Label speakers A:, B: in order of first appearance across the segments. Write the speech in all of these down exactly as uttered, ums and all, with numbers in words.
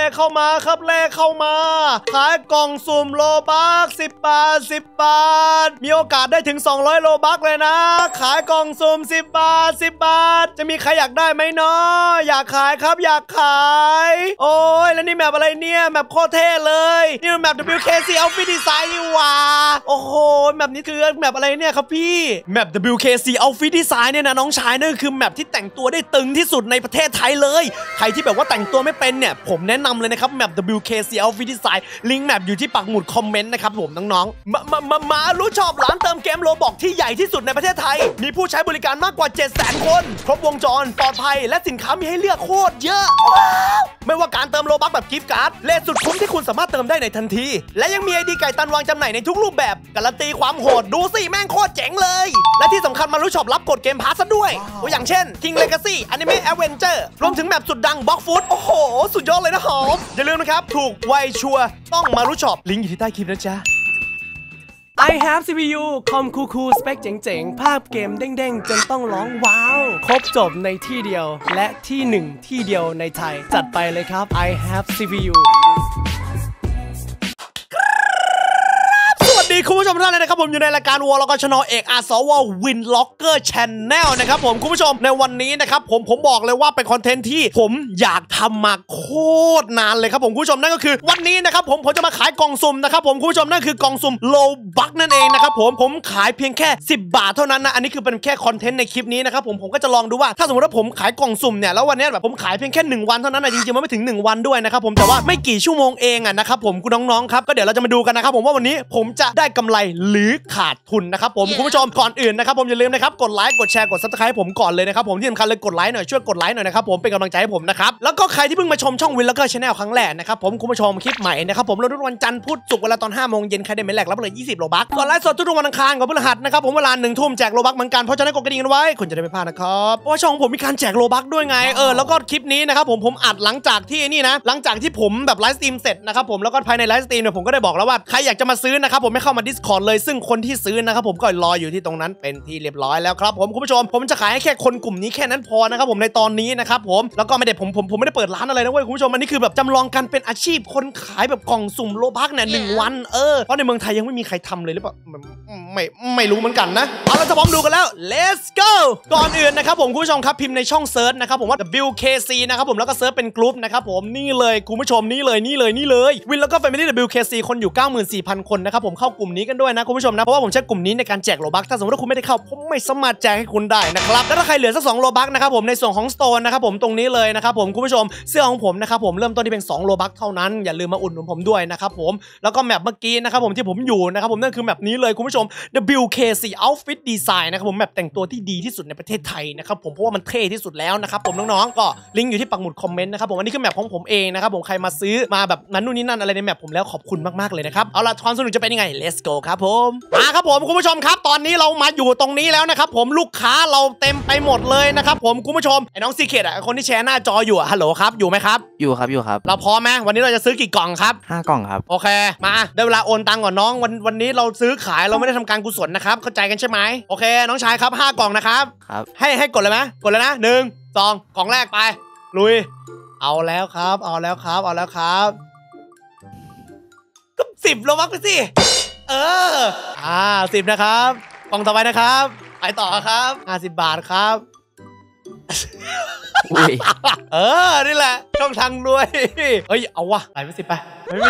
A: ขเข้ามาครับเลขเข้ามาขายกล่องสุ่มโลบักสิบบาทสิบบาทมีโอกาสได้ถึงสองร้อยโลบักเลยนะขายกล่องสุ่มสิบบาทสิบบาทจะมีใครอยากได้ไหมเนาะอยากขายครับอยากขายโอ้ยแล้วนี่แมปอะไรเนี่ยแมปโคตรเท่เลยนี่มันแมป ดับเบิลยู เค ซี Outfit Design นี่หว่าโอ้โหแมปนี้คือแมปอะไรเนี่ยครับพี่แมป ดับเบิลยู เค ซี Outfit Design เนี่ยนะน้องชายนั่นคือแมปที่แต่งตัวได้ตึงที่สุดในประเทศไทยเลยใครที่แบบว่าแต่งตัวไม่เป็นเนี่ยผมแนะนำเลยนะครับแมป ดับเบิลยู เค ซี Outfit Design ลิงก์แมปอยู่ที่ปักหมุดคอมเมนต์นะครับผมน้องๆมามามามารู้ชอบร้านเติมเกมโรบอกที่ใหญ่ที่สุดในประเทศไทยมีผู้ใช้บริการมากกว่า เจ็ดแสน คนครบวงจรปลอดภัยและสินค้ามีให้เลือกโคตรเยอะไม่ว่าการเติมโลบัคแบบกิฟต์การ์ดเลทสุดคุ้มที่คุณสามารถเติมได้ในทันทีและยังมีไอดีไก่ตันวางจำหน่ายในทุกรูปแบบการันตีความโหดดูสิแม่งโคตรเจ๋งเลยและที่สำคัญมารู้ชอบรับกดเกมพาสซะด้วยตัวอย่างเช่น King Legacy Anime Adventure รวมถึงแมปสุดดัง Blox Fruit โอ้โหสุดยอดเลยนะหอมอย่าลืมนะครับถูกไวชัวร์ต้องมารู้ชอบลิงก์อยู่ที่ใต้คลิปนะจ๊ะI have ซี พี ยู คอมคูลๆสเปคเจ๋งๆภาพเกมเด้งๆจนต้องร้องว้าวครบจบในที่เดียวและที่หนึ่งที่เดียวในไทยจัดไปเลยครับ I have ซี พี ยู คุณผู้ชมทุกท่านเลยนะครับผมอยู่ในรายการวอลล์กชนเอกอาสววินล็อกเกอร์ชแนลนะครับผมคุณผู้ชมในวันนี้นะครับผมผมบอกเลยว่าเป็นคอนเทนต์ที่ผมอยากทำมาโคตรนานเลยครับผมคุณผู้ชมนั่นก็คือวันนี้นะครับผมผมจะมาขายกล่องสุ่มนะครับผมคุณผู้ชมนั่นคือกล่องสุ่มโลบัคนั่นเองนะครับผมผมขายเพียงแค่สิบบาทเท่านั้นนะอันนี้คือเป็นแค่คอนเทนต์ในคลิปนี้นะครับผมผมก็จะลองดูว่าถ้าสมมติว่าผมขายกล่องสุ่มเนี่ยแล้ววันนี้แบบผมขายเพียงแค่หนึ่งวันเท่านั้นนะจริงๆมันไม่ถึงหนึ่งวันด้วยนะครับผมแต่ว่าไม่กี่ชั่วโมงเองอ่ะนะครับผมคุณน้องๆครับก็เดี๋ยวเราจะมาดูกันนะครับผมว่าวันนี้ผมจะได้กำไรหรือขาดทุนนะครับผม yeah. คุณผู้ชมก่อนอื่นนะครับผมอย่าลืมนะครับกดไลค์กดแชร์กด ซับสไครบ์ ผมก่อนเลยนะครับผมที่สำคัญเลยกดไลค์หน่อยช่วยกดไลค์หน่อยนะครับผมเป็นกำลังใจให้ผมนะครับแล้วก็ใครที่เพิ่งมาชมช่องวินล็อกเกอร์ชาแนลครั้งแรกนะครับผมคุณผู้ชมคลิปใหม่นะครับผมเราทุกวันจันทร์พุธศุกร์เวลาตอนห้าโมงเย็นใครได้ไม่แหลกรับเลยยี่สิบโลบัคก่อนไลฟ์สดทุกวันอังคารกับพฤหัสนะครับผมเวลาหนึ่งทุ่มแจกโลบัคเหมือนกันเพราะฉะนั้นกดกระดิ่งกันไว้คุณจะได้ไม่พลาดนะครับเพราะว่าช่องผมมีการแจกโลบัคด้วยไงเออแล้วก็คลิปนี้นะครับผมผมอัดหลังจากที่นี่นะหลังจากที่ผมแบบไลฟ์สตรีมเสร็จนะครับผมแล้วก็ภายในไลฟ์สตรีมเนี่ยผมก็ได้บอกแล้วว่าใครอยากจะมาซื้อนะครับผมไม่เข้ามา Discord เลยซึ่งคนที่ซื้อนะครับผมก็รออยู่ที่ตรงนั้นเป็นที่เรียบร้อยแล้วครับผมคุณผู้ชมผมจะขายให้แค่คนกลุ่มนี้แค่นั้นพอนะครับผมในตอนนี้นะครับผมแล้วก็ไม่ได้ผมผมผมไม่ได้เปิดร้านอะไรนะเว้ยคุณผู้ชมอันนี้คือแบบจำลองกันเป็นอาชีพคนขายแบบกล่องสุ่มโลบัคเนี่ยหนึ่งวันเออเพราะในเมืองไทยยังไม่มีใครทำเลยหรือเปล่าไม่ไม่รู้เหมือนกันนะเอาเราจะพร้อมดูกันแล้ว let's go ก่อนอื่นนะครับผมคุณผู้ชมครับพิมพ์ในช่องเซิร์ชนะครับผมว่า ดับเบิลยู เค ซี นะครับผมแล้วก็เซิร์ชเป็นกลุ่มนะครับผมนี่เลยคุณผู้ชมนี่เลยนี่เลยนี่เลยวินแล้วก็แฟมิลี่ ดับเบิลยู เค ซี คนอยู่ เก้าหมื่นสี่พัน คนนะครับผมเข้ากลุ่มนี้กันด้วยนะคุณผู้ชมนะเพราะว่าผมใช้กลุ่มนี้ในการแจกโลบัคถ้าสมมติว่าคุณไม่ได้เข้าผมไม่สามารถแจกให้คุณได้นะครับแล้วถ้าใครเหลือสักสองโลบัคนะครับผมในส่วนของสโตนนะครับผมตรงนี้เลยนะครับผมคุณผู้ชมเสื้อของผมนะครับผมเริ่มต้นที่เป็นสองโลบัคเท่านั้นอย่าลืมมาอุดหนุนผมด้วยนะครับผมแล้วก็แมปเมื่อกี้นะครับผมที่ผมอยู่นะครับผมนั่นคือแมปนี้เลยคุณผู้ชม ดับเบิลยู เค ซี Outfit Design นะครับผมแมปแต่งตัวที่ดีที่สุดในประเทศไทยนะครับผมเพราะว่ามันเท่ที่สุดแล้วนะครับผมน้องๆก็ลิงก์อยู่ที่ปักหมุดคอมเมนต์นะครับผมอันนี้คือแมปของผมเองนะครับผมใครมาซื้อมาแบบนั้นนู่นนี่นั่นอะไรในแมปผมแล้วขอบคุณมากๆเลยนะครับเอาล่ะความสนุกจะเป็นยังไง let's go ครับผมมาครับผมคุณผู้ชมครับตอนนี้เรามาอยู่ตรงนี้แล้วนะครับผมลูกค้าเราเต็มไปหมดเลยนะครับผมคุณผู้ชมไอ้น้องซีเคทอ่ะคนที่แชร์หน้าจออยู่ฮัลโหลครับอยู่ไหมครับ
B: อยู่ครับอยู่ครับ
A: เราพร้อมไหมวันนี้เราจะซื้อกี่กล่องครับ
B: ห้ากล่องครับ
A: โอเคมาได้เวลาโอนตังค์ก่อนน้องวันวันนี้เราซื้อขายเราไม่ได้ทำการกุศลนะครับเข้าใจกันใช่ไหมโอเคน้องชายครับห้ากล่องนะครับ
B: ครับ
A: ให้ให้กดเลยไหมกดเลยนะหนึ่งสองกล่องแรกไปลุยเอาแล้วครับเอาแล้วครับเอาแล้วครับก็สิบโลบัคไปสิเอออ่าสิบนะครับกล่องต่อไปนะครับไปต่อครับห้าสิบบาทครับเออนี่แหละช่องทางรวยเฮ้ยเอาวะไปไปสิไปไม่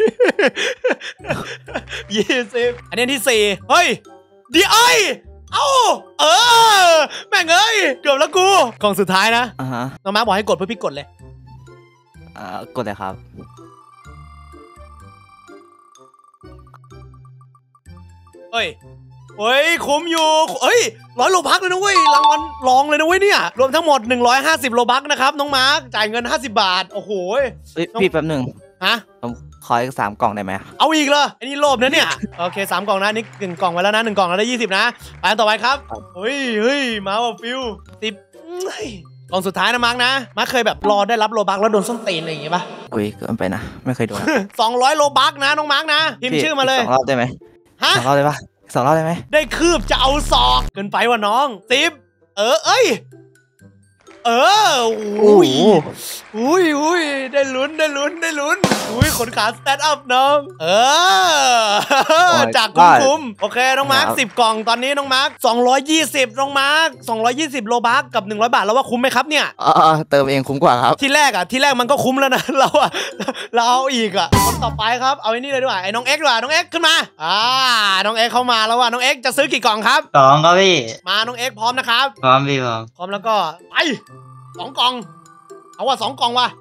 A: ยี่สิบอันนี้ที่สี่เฮ้ยดีไอเอ้าเออแม่งเอ้ยเกือบแล้วกูกล่องสุดท้ายนะ
B: อ่าฮะ
A: น้องม้าบอกให้กดเพื่อพี่กดเลย
B: อ่ากดเลยครับ
A: เฮ้ยเฮ้ยคุ้มอยู่เฮ้ยร้อยโลบัคเลยนะเว้ยรางวัลรองเลยนะเว้ยเนี่ยรวมทั้งหมดหนึ่งร้อยห้าสิบโลบัคนะครับน้องมาร์คจ่ายเงินห้าสิบบาทโอ้โห
B: พี่แป๊บหนึ่ง
A: ฮะ
B: ผมขออีกสามกล่องได้ไหม
A: เอาอีกเลยไอ้นี่โลภนะเนี่ยโอเคสามกล่องนะนี่หนึ่งกล่องไว้แล้วนะหนึ่งกล่องแล้วได้ยี่สิบนะไปต่อไปครับเฮ้ยเฮ้ยมาว่ะฟิวสิบกล่องสุดท้ายนะมาร์คนะมาร์คเคยแบบรอได้รับโลบัคแล้วโดนส้นตีนอะไรอย่างงี้ป่ะ
B: อุ้ยเกินไปนะไม่เคยโดน
A: สองร้อยโลบัคนะน้องมาร์คนะพิมพ์ชื่อมาเลย
B: สองรอบได้ไหม
A: ฮะ
B: สองรอบได้ปะสองรอบได้ไหม
A: ได้คืบจะเอาศอกเกินไปว่ะน้องสิบเออเอ้ยเอออุ้ยอุ้ยอุ้ยได้ลุ้นได้ลุ้นได้ลุ้นอุ้ยขนขาสแตนด์อัพน้องเออจากคุ้มๆโอเคน้องมาร์คสิบกล่องตอนนี้น้องมาร์คสองร้อยยี่สิบน้องมาร์คสองร้อยยี่สิบโลบัคกับหนึ่งร้อยบาทแล้วว่าคุ้มไหมครับเนี่ย
B: อ๋อเติมเองคุ้มกว่าครับ
A: ที่แรกอ่ะที่แรกมันก็คุ้มแล้วนะเราอ่ะเราเอาอีกอ่ะคนต่อไปครับเอาไอ้นี่เลยดีกว่าไอ้น้องเอ็กซ์ดีกว่าน้องเอ็กซ์ขึ้นมาอ่าน้องเอ็กซ์เข้ามาแล้วว่ะน้องเอ็กซ์จะซื้อกี่กล่องครับ
C: สองครับพี่
A: มาน้องเอ็กซ์พร้อมนะครับ
C: พร้อมพี่พร้อม
A: พร้อมแล้วก็ไปสองกล่องเอาว่าสองกล่องว่ะ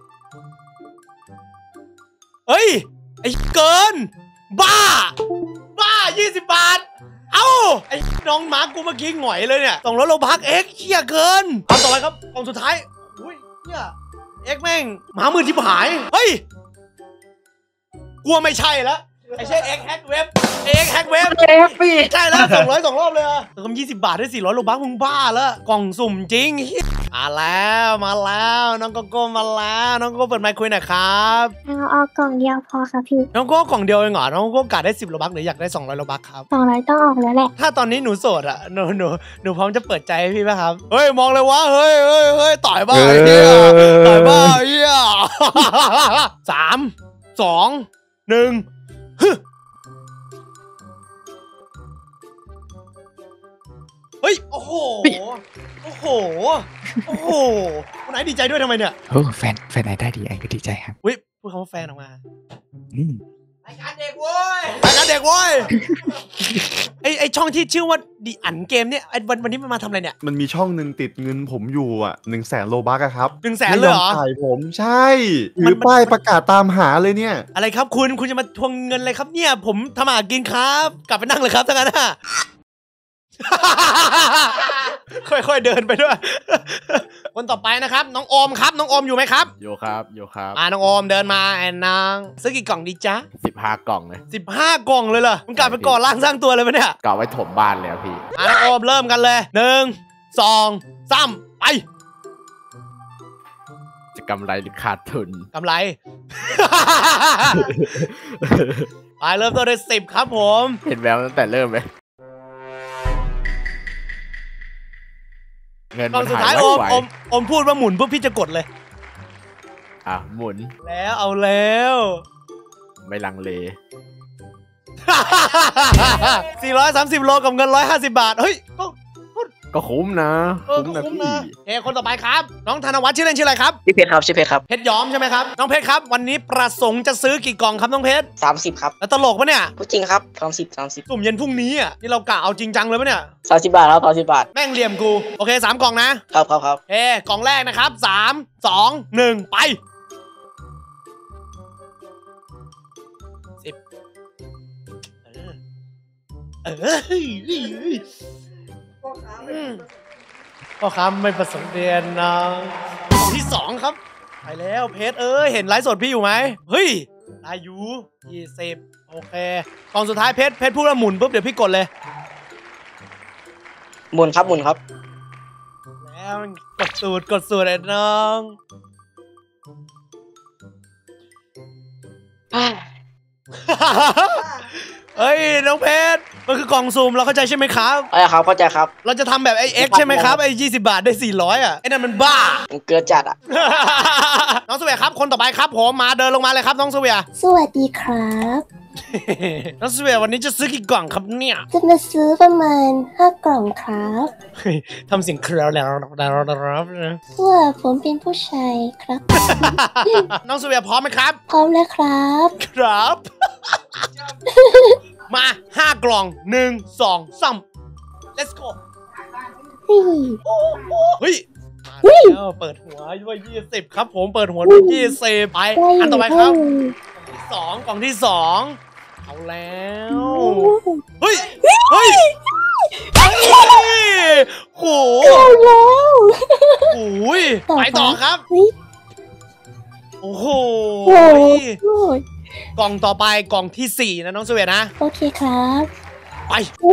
A: เฮ้ยไอ้เกินบ้าบ้ายี่สิบบาทเอ้าไอ้น้องมาร์กกูเมื่อกี้หงอยเลยเนี่ยสองร้อยโลบัคเอ็กซ์เชี่ยเกินเอาต่อไปครับกล่องสุดท้ายอุ้ยเนี่ยเอ็กซ์แม่งหมามือที่หายเฮ้ยกลัวไม่ใช่แล้วไอ้ใช่เอ็กซ์แฮกเว็บเอ็กซ์แฮกเว็บ
C: เอ็กซ์พี่
A: ใช่แล้วสองร้อยสองรอบเลยอะเติมยี่สิบบาทได้สี่ร้อยโลบัคมึงบ้าแล้วกล่องสุ่มจริงมาแล้วมาแล้วน้องโกโก้มาแล้วน้องโกโก้เปิดไมค์คุยหน่อยครับ
D: เอาเอากล่องเดียวพอครับพี่
A: น้องโกโก้กล่องเดียวเองเหรอน้องโกโก้กะได้สิบโลบัคหรืออยากได้สองร้อยโลบัคครับ
D: สองร้อยต้องออกแล้วแหละ
A: ถ้าตอนนี้หนูโสดอะหนูหนูหนูพร้อมจะเปิดใจให้พี่ไหมครับเฮ้ยมองเลยวะเฮ้ยเฮ้ยเฮ้ยต่อยบ้าเฮียต่อยบ้าเฮียสามสองหนึ่งเฮ้ยโอ้โหโอ้โหโอ้โหคนไหนดีใจด้วยทำไมเนี่ย
B: โอ้แฟนแฟนไหนได้ดีไอ้ก็ดีใจครับ
A: วิพูดคำว่าแฟนออกมารายการเด็กเว้ยรายการเด็กเว้ยไอไอช่องที่ชื่อว่าดิอันเกมเนี่ยไอวันวันนี้มันมาทำอะไรเนี่ย
E: มันมีช่องหนึ่งติดเงินผมอยู่อ่ะหนึ่งแสนโลบัคครับ
A: หนึ่งแสนเลยเหรอ
E: ถ่ายผมใช่ถือป้ายประกาศตามหาเลยเนี่ย
A: อะไรครับคุณคุณจะมาทวงเงินอะไรครับเนี่ยผมทำอาหารกินครับกลับไปนั่งเลยครับทั้งนั้นอ่ะค่อยๆเดินไปด้วยคนต่อไปนะครับน้องโอมครับน้องโอมอยู่ไหมครับ
F: อยู่ครับอยู่ครับ
A: อ่าน้องโอมเดินมาแอนนางซื้อกี่กล่องดีจ๊ะ
F: สิบห้ากล่องเลย
A: สิบห้ากล่องเลยเหรอมึงกลับไปก่อร่างสร้างตัวเลยไหมเนี่ย
F: กล่าวไว้ถมบ้านแล้วพี่
A: อ่าน้องโอมเริ่มกันเลยหนึ่งสองสามไป
F: จะกำไรหรือขาดทุน
A: กำไรไปเริ่มต้นด้วยสิบครับผม
F: เห็นแววตั้งแต่เริ่มไหมเงิน
A: มันสุดท้ายโอมโอมโอมพูดว่าหมุนปุ๊บพี่จะกดเลย
F: อ่ะหมุน
A: แล้วเอาแล้ว
F: ไม่ลังเล
A: สี่ร้อยสามสิบโลกับเงินหนึ่งร้อยห้าสิบบาทเฮ้ยก็
F: ก็คุ้มนะ
A: คุ้มนะพี่เฮ้คนต่อไปครับน้องธนวัฒน์ชื่อเล่นชื่ออะไรครับ
C: พี่เพชรครับชื่อเพชรครับ
A: เพชรย้อมใช่ไหมครับน้องเพชรครับวันนี้ประสงค์จะซื้อกี่กล่องครับน้องเพชร
C: สามสิบครับ
A: แล้วตลกปะเนี่ย
C: พูดจริงครับสามสิบสามสิบ
A: สุ่มเย็นพรุ่งนี้อ่ะนี่เรากะเอาจริงจังเลยปะเนี่ย
C: สามสิบบาทครับสามสิบบาท
A: แม่งเหลี่ยมกูโอเคสามกล่องนะครับ
C: ครับครับ
A: เฮ้กล่องแรกนะครับสามสองหนึ่งไปสิบเออพ่อค้าไม่ประสงค์เรียนนะกล่องที่สองครับไปแล้วเพชรเอ้ยเห็นไลฟ์สดพี่อยู่ไหมเฮ้ยได้อยู่ยี่สิบโอเคกล่องสุดท้ายเพชรเพชรพูดว่าหมุนปุ๊บเดี๋ยวพี่กดเลย
C: หมุนครับหมุนครับ
A: แล้วกดสูตรกดสูตรไอ้น้องเฮ้ยน้องเพชรมันคือกล่องซูมเราเข้าใจใช่ไหมครับ
C: ใช่ครับเข้าใจครับ
A: เราจะทำแบบไอเอ็กใช่ไหมครับไอยี่สิบบาทได้สี่ร้อยอ่ะไอ้นั่นมันบ้า
C: มันเกินจัดอ่ะ
A: น้องสเวียครับคนต่อไปครับผมมาเดินลงมาเลยครับน้องสเวีย
D: สวัสดีครับ
A: น้องสเวียวันนี้จะซื้อกี่กล่องครับเนี่ย
D: จะมาซื้อประมาณห้ากล่องครับ
A: ทำเสียงเคลียวแล้วแล้วแล้ว
D: ว่าผมเป็นผู้ชายครับ
A: น้องสเวียพร้อมไหมครับ
D: พร้อมแล้วครับ
A: ครับมาห้ากล่องหนึ่งสองสาม let's go เฮ้ยมาแล้วเปิดหัวด้วยยี่สิบครับผมเปิดหัวด้วยยี่สิบไปอันต่อไปครับกล่องที่สองกล่องที่สองเอาแล้วเฮ้ยเฮ้ยโหโอ้ยไปต่อครับโอ้โหกล่องต่อไปกล่องที่สี่นะน้องสเวียนะ
D: โอเคครับ
A: ไป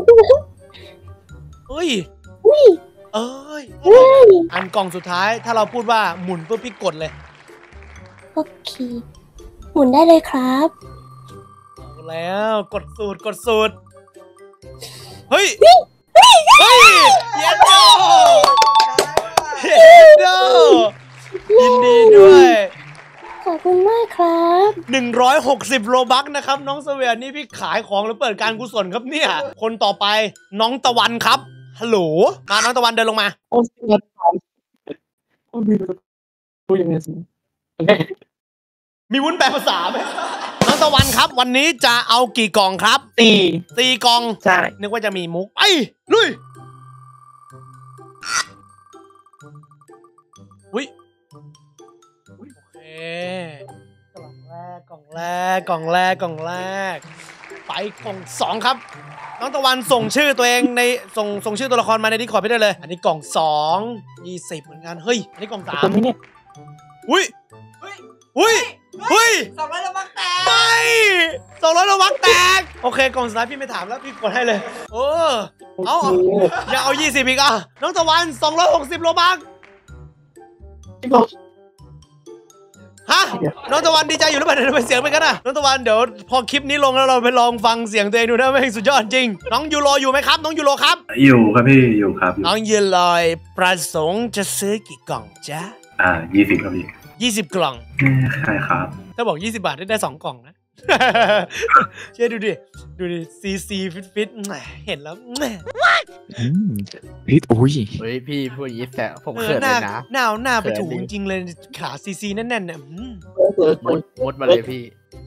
A: เฮ้ยเอ้ยอันกล่องสุดท้ายถ้าเราพูดว่าหมุนเพื่อพี่กดเลย
D: โอเคหมุนได้เลยครับ
A: เอาแล้วกดสูตรกดสูตรเฮ้ยเฮ้ยเย็นโตเด้อยินดีด้วย
D: ขอบคุณมากครับ
A: หนึ่งร้อยหกสิบโลบัคนะครับน้องเสวียนนี่พี่ขายของหรือเปิดการกุศลครับเนี่ยคนต่อไปน้องตะวันครับฮัลโหลมาน้องตะวันเดินลงมา
C: โอ้ยเงินสามโอ้ยดูยังไงสิ
A: มีวุ้นแปลภาษาไหมน้องตะวันครับวันนี้จะเอากี่กล่องครับ
C: สี่
A: สี่กล่อง
C: ใช่
A: นึกว่าจะมีมุกไอ้ลุยอุ้ยโอเคกล่องแรกกล่องแรกกล่องแรกกล่องแรกไปกล่องสองครับน้องตะวันส่งชื่อตัวเองในส่งส่งชื่อตัวละครมาในดิสคอร์ดไปได้เลยอันนี้กล่องสองยี่สิบเหมือนกันเฮ้ยอันนี้กล่องสาม
C: คนนี้เนี่ย
A: อุ้ยอุ้ยเฮ้ย
C: สองร้อยละมักแตก
A: ไม่สองร้อยระวังแตกโอเคกล่องสุดท้ายพี่ไม่ถามแล้วพี่กดให้เลยเออเอาเอาอย่าเอายี่สิบอีกอ่ะน้องตะวันสองร้อยหกสิบโลบักฮะน้องตะวันดีใจอยู่หรือเปล่าเดี๋ยวไปเสียงไปกันนะน้องตะวันเดี๋ยวพอคลิปนี้ลงแล้วเราไปลองฟังเสียงตัวเองดูนะแม่งสุดยอดจริงน้องยูโรอยู่ไหมครับน้องยูโรครับ
G: อยู่ครับพี่อยู่ครับอยู่
A: น้องยูโรประสงค์จะซื้อกี่กล่องจ๊ะ
G: อ่ายี่สิบครับพี่
A: ยี่สิบกล่อง
G: ใช่ครับ
A: ถ้าบอกยี่สิบบาทได้ได้สองกล่องนะ เชื่อดูดิดูดิซีซีฟิตฟิตแหมเห็นแล้วแหม
B: อืมพี่อุ้ย
F: เฮ้ยพี่พูดอย่างนี้แต่ผม
A: เออ
F: เขิน
A: ห
F: เล
A: น้าย
F: นะ
A: หน้าหน้าไป
F: เขิน
A: ถู
F: ดิ
A: จริงๆเลยขาซีซีแน่นๆเนี่ยอืม
F: มุดมุดมาเลยพี่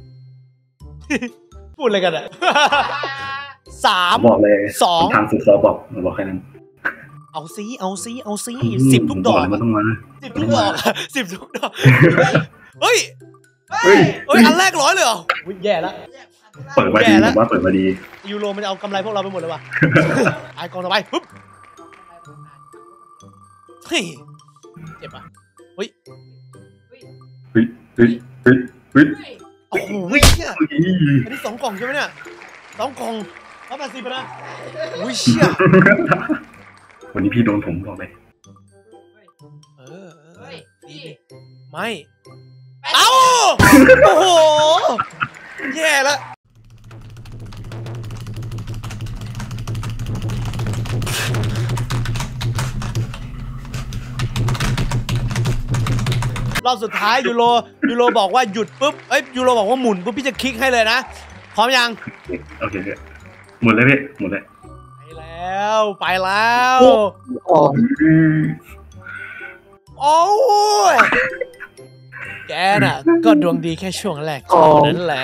A: พูดอะไรกันอะ สาม
G: บอกเลย
A: สอง
G: ทางสุดซอบอกบอกแค่นั้น
A: เอาซีเอาซีเอาซีสิบทุกดอก
G: มันต้องมา
A: สิบทุกดอกสิบทุกดอกเฮ้ย
G: เฮ้ย
A: เฮ้ยอันแรกร้อยเลยเหรออุ๊ยแย่แล้ว
G: เปิดมาดี
A: แย่แล้ว
G: ผมว่าเปิดมาดี
A: ยูโรมันจะเอากำไรพวกเราไปหมดเลยว่ะ ไอ้กองต่อไปปุ๊บเฮ้ยเจ็บปะเฮ้ย
G: เฮ้ยเฮ้ยเฮ้ยเฮ้ย
A: โอ้โหเนี่ยอันนี้สองกล่องใช่ไหมเนี่ยสองกล่องร้อยแปดสิบนะอุ้ยเชี่ย
G: วันนี้พี่โดนผมบอกเลย
A: เออเออดีดิไม่เอ้าโอ้โหแย่แล้วรอบสุดท้ายยูโรยูโรบอกว่าหยุดปุ๊บเอ้ยยูโรบอกว่าหมุนปุ๊บพี่จะคลิกให้เลยนะพร้อมยัง
G: โอเคพี่หมดเลยพี่หมดเลย
A: ไปแล้วไปแล้ว
C: อ๋อ
A: โอ้ยแกน่ะก็ดวงดีแค่ช่วงแรกเท่านั้นแหละ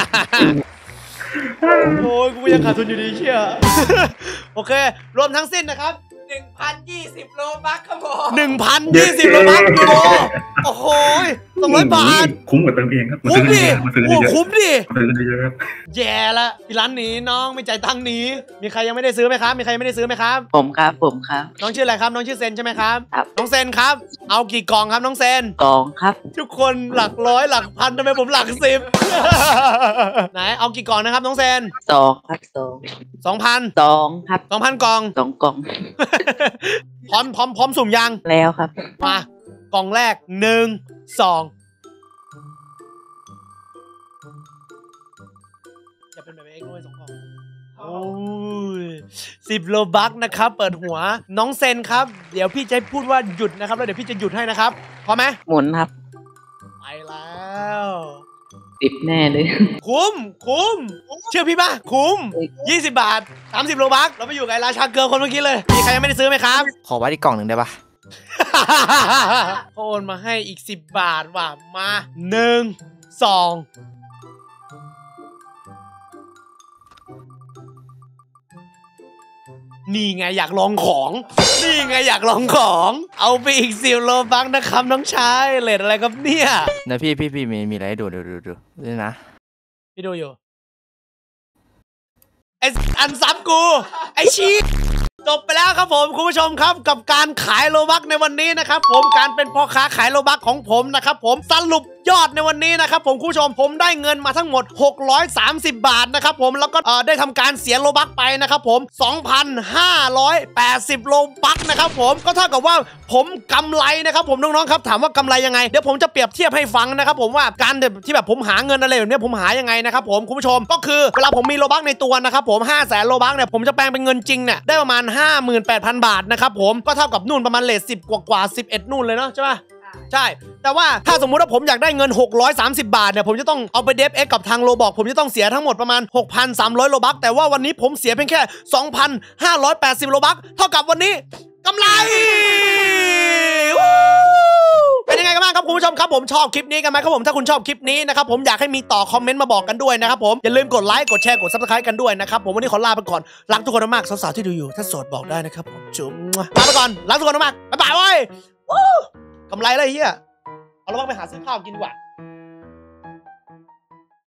A: โอ้ยกูยังขาดทุนอยู่ดีเชี่ย โอเครวมทั้งสิ้นนะครับ
C: หนึ่งพันยี่สิบโลบัคครับผม
A: หนึ่งพันยี่สิบโลบัคยูโรโอ้โหสองร้อยบาท
G: คุ้มกว่าเติมเองครับมา
A: คุ้ม
G: ซื้อ
A: ดิ
G: เยอะมาซื้อ
A: โอ้
G: เยอะ
A: คุ้มดิ
G: มาซื้อเยอะครับ
A: แย่ละพี่ร้านหนีน้องไม่จ่ายตังค์หนีมีใครยังไม่ได้ซื้อไหมครับมีใครยังไม่ได้ซื้อไหมครับ
C: ผมครับผมครับ
A: น้องชื่ออะไรครับน้องชื่อเซนใช่ไหมครับ
C: ครับ
A: น้องเซนครับเอากี่กล่องครับน้องเซน
C: กองครับ
A: ทุกคนหลักร้อยหลักพันทำไมผมหลักสิบ ไหนเอากี่กล่องนะครับน้องเซน
C: สองครับสอง
A: สองพัน
C: สองครับ
A: สองพันกล่อง
C: สองกล่อง
A: พร้อมพร้อมพร้อมสุ่มยัง
C: แล้วครับ
A: มากล่องแรกหนึ่งสองจะเป็นแบบเอ็กซ์ด้วยสองกล่องโอ้ยสิบโลบัคนะครับเปิดหัวน้องเซนครับเดี๋ยวพี่จะให้พูดว่าหยุดนะครับแล้วเดี๋ยวพี่จะหยุดให้นะครับพร้อมไหม
C: หมุนครับ
A: ไปแล้ว
C: ติดแน่เลย
A: คุ้มคุ้มเชื่อพี่ป่ะคุ้มยี่สิบบาทสามสิบโลบัคเราไปอยู่กับไอ้ราชาเกลือคนเมื่อกี้เลยมีใครยังไม่ได้ซื้อไหมครับ
B: ขอไว้ที่กล่องหนึ่งได้ปะ
A: โอนมาให้อีกสิบบาทว่ะมาหนึ่งสองนี่ไงอยากลองของ นี่ไงอยากลองของ เอาไปอีกสิบโลบัคนะครับน้องชายเลทอะไรครับเนี่ย
B: นะพี่พี่พี่มีมีอะไรให้ดูดูดูดูนี่นะ
A: พี่ดูอยู่ไออันซ้ำกูไอชีจบไปแล้วครับผมคุณผู้ชมครับกับการขายโลบัคในวันนี้นะครับผมการเป็นพ่อค้าขายโลบัคของผมนะครับผมสรุปยอดในวันนี้นะครับผมคุณผู้ชมผมได้เงินมาทั้งหมดหกร้อยสามสิบบาทนะครับผมแล้วก็เอ่อได้ทำการเสียโลบัคไปนะครับผม สองพันห้าร้อยแปดสิบ โลบัคนะครับผมก็เท่ากับว่าผมกำไรนะครับผมน้องๆครับถามว่ากำไรยังไงเดี๋ยวผมจะเปรียบเทียบให้ฟังนะครับผมว่าการที่แบบผมหาเงินอะไรแบบนี้ผมหายังไงนะครับผมคุณผู้ชมก็คือเวลาผมมีโลบัคในตัวนะครับผมห้าแสนโลบัคเนี่ยผมจะแปลงเป็นเงินจริงเนี่ยได้ประมาณ ห้าหมื่นแปดพัน บาทนะครับผมก็เท่ากับนู่นประมาณเลทสิบกว่ากว่าสิบเอ็ดนู่นเลยเนาะใช่ปะใช่แต่ว่าถ้าสมมุติว่าผมอยากได้เงินหกร้อยสามสิบบาทเนี่ยผมจะต้องเอาไปเดฟเอ็กกับทางโลบอกผมจะต้องเสียทั้งหมดประมาณ หกพันสามร้อย โลบัคแต่ว่าวันนี้ผมเสียเพียงแค่ สองพันห้าร้อยแปดสิบ โลบัคเท่ากับวันนี้กำไรเป็นยังไงกันบ้างครับคุณผู้ชมครับผมชอบคลิปนี้กันไหมครับผมถ้าคุณชอบคลิปนี้นะครับผมอยากให้มีต่อคอมเมนต์มาบอกกันด้วยนะครับผมอย่าลืมกดไลค์กดแชร์กดซับสไครต์กันด้วยนะครับผมวันนี้ขอลาไปก่อนรักทุกคนมากสาวๆที่ดูอยู่ถ้าโสดบอกได้นะครับผมจุ๊บลาไปก่อนรักทุกคนมากบ๊ายบายเว้ยกำไรอะไรเฮียเอาละว่าไปหาซื้อข้าวกินดีกว่า